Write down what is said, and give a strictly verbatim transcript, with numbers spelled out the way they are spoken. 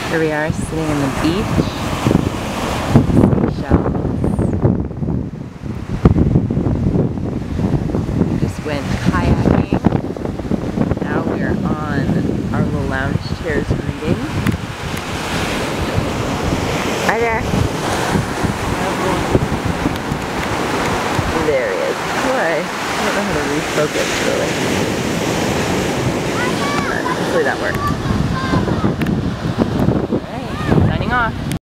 Here we are sitting in the beach, Seychelles. We just went kayaking. Now we're on our little lounge chairs reading. Hi there. There he is. Boy, I don't know how to refocus really. Hopefully that works. Alright, signing off.